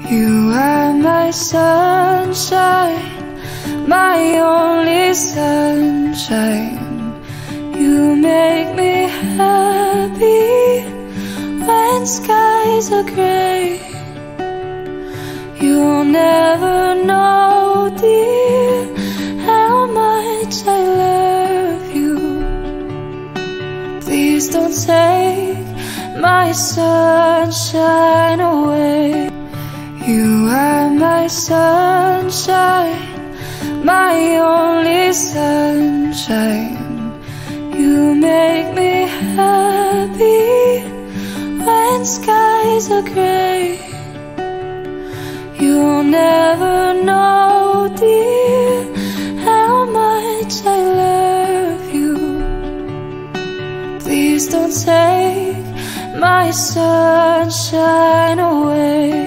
You are my sunshine, my only sunshine. You make me happy when skies are gray. You'll never know, dear, how much I love you. Please don't take my sunshine away. You are my sunshine, my only sunshine. You make me happy when skies are gray. You'll never know, dear, how much I love you. Please don't take my sunshine away.